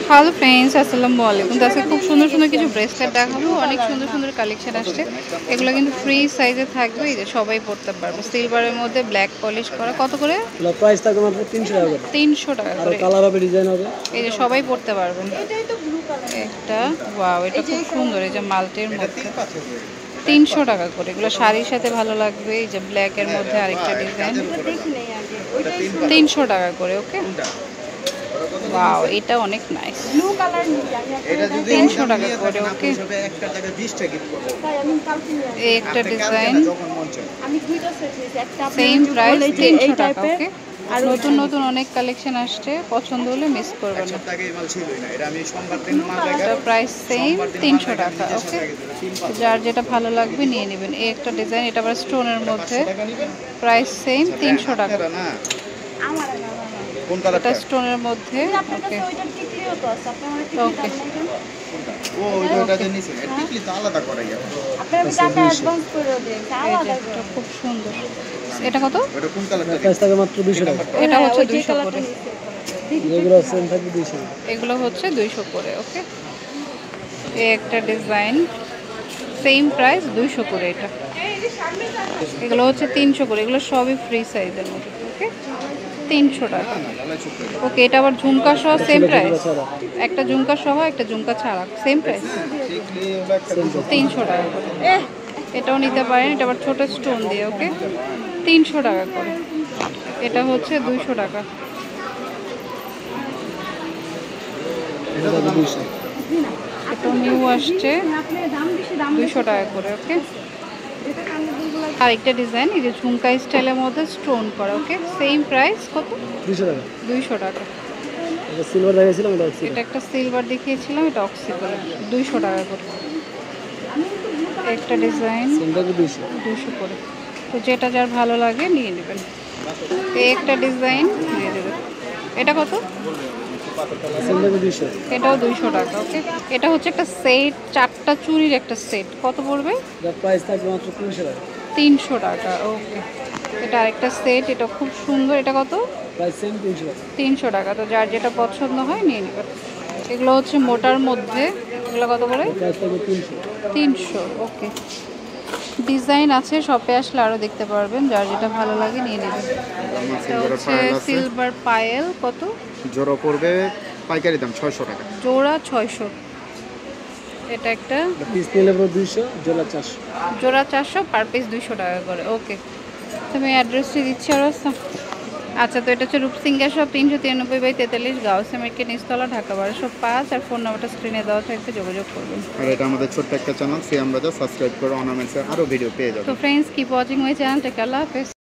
Hello friends, আসসালামু আলাইকুম। তো আজকে খুব সুন্দর সুন্দর কিছু ব্রেসলেট দেখাবো। অনেক সুন্দর সুন্দর কালেকশন আসছে। এগুলো কিন্তু ফ্রি সাইজে থাকবে, এই যে সবাই পরতে পারবে। সিলভারের মধ্যে ব্ল্যাক পলিশ করা। কত করে? এগুলো প্রাইস থাকবে মাত্র 300 টাকা করে। 300 টাকা আর করে। কালার হবে, ডিজাইন হবে। এই যে সবাই পরতে পারবেন। একটা ওয়াও, এটা খুব সুন্দর, এই যে মাল্টির মধ্যে 300 টাকা করে। এগুলো শাড়ির সাথে ভালো লাগবে। এই যে ব্ল্যাকের মধ্যে আরেকটা ডিজাইন 300 টাকা করে। ওকে, ওয়াও, এটা অনেক নাইস। ব্লু কালার এটা যদি 300 টাকা করে। ওকে, একটা টাকা 20 টাকা গিফট করব। এই একটা ডিজাইন আমি দুইটা সেট নিয়েছি, একটা সেম প্রাইস 300 টাকা। ওকে, আর নতুন নতুন অনেক কালেকশন আসছে, পছন্দ হলে মিস করবেন না। টাকা এই মাল ছিলই না, এটা আমি সোমবার দিন মাল লাগা। এটা প্রাইস সেম 300 টাকা। ওকে, যার যেটা ভালো লাগবে নিয়ে নেবেন। এই একটা ডিজাইন, এটা আবার স্টোনের মধ্যে, প্রাইস সেম 300 টাকা। না কোন কালারটা? এটা স্টোনের মধ্যে। ওকে ওকে, ও ওইটা যে নিছেন টিকলি তো আলাদা করাই যাবে। আপনি টাকা অ্যাডভান্স করে দেন, আলাদা এটা খুব সুন্দর। এটা কত? ওটা কোন কালারটা? প্রাইস থাকবে মাত্র 200 টাকা। এটা হচ্ছে 200 করে। যেগুলো সেম থাকবে 200 টাকা। এগুলো হচ্ছে 200 করে। ওকে, এই একটা ডিজাইন সেম প্রাইস 200 করে। এটা এগুলো হচ্ছে 300 করে। এগুলো সবই ফ্রি সাইজের মধ্যে। ওকে, 300 টাকা। ওকে, এটা আবার ঝুমকা সহ সেম প্রাইস। একটা ঝুমকা সহ, একটা ঝুমকা ছাড়া সেম প্রাইস 300 টাকা করে। এটাও নিতে পারেন, এটা আবার ছোট স্টোন দিয়ে। ওকে, 300 টাকা করে। এটা হচ্ছে 200 টাকা। এটা থাকবে 200। এটা নিউ আসছে 200 টাকা করে। ওকে, আর একটা ডিজাইন, এই যে ঝুমকা স্টাইলের মধ্যে স্টোন করা। ওকে, সেম প্রাইস কত? 200 টাকা। 200 টাকা। এটা সিলভার দেখাইছিলাম, এটা অক্সিডেন্ট। এটা একটা সিলভার দেখিয়েছিলাম, এটা অক্সি করে 200 টাকা করে। একটা ডিজাইন সেম থাকবে 200। 200 করে। তো যেটা যার ভালো লাগে নিয়ে নেবেন। এই একটা ডিজাইন নিয়ে নেবেন। এটা কত? সেম থাকবে 200। এটাও 200 টাকা। ওকে, এটা হচ্ছে একটা সেট, 4টা চুড়ির একটা সেট। কত পড়বে? এটার প্রাইস থাকবে মাত্র 300 টাকা। 300 টাকা। ওকে, এটা আরেকটা সেট, এটা খুব সুন্দর। এটা কত? প্রাইস সেম 300 টাকা। 300 টাকা। তো যার যেটা পছন্দ হয় নিয়ে নেবেন। এগুলো হচ্ছে মোটার মধ্যে। এগুলো কত করে? প্রাইস থাকবে 300। 300। ওকে, ডিজাইন আছে, শপে আসলে আরও দেখতে পারবেন। যার যেটা ভালো লাগে নিয়ে নেবেন। এটা হচ্ছে সিলভার পায়েল। কত জোড়া পড়বে? পাইকারি দাম 600 টাকা। জোড়া? 600। এটা একটা পিস নিলে পুরো 200, জোড়া 400। জোড়া 400, পার পিস 200 টাকা করে। ওকে, তুমি অ্যাড্রেসটি দিচ্ছি আর আসতাম। আচ্ছা, তো এটা হচ্ছে রূপসিঙ্গা শপ, 393/43 গাউসিয়া মার্কেট, নিচতলা, ঢাকা 1205। আর ফোন নাম্বারটা স্ক্রিনে দেওয়া থাকবে, যোগাযোগ করবেন। আর এটা আমাদের ছোট্ট একটা চ্যানেল, সিয়াম রাজা। সাবস্ক্রাইব করে অর্নামেন্টসের আরো ভিডিও পেয়ে যাবেন। তো friends, keep watching my channel. Take care, আল্লাহ হাফেজ।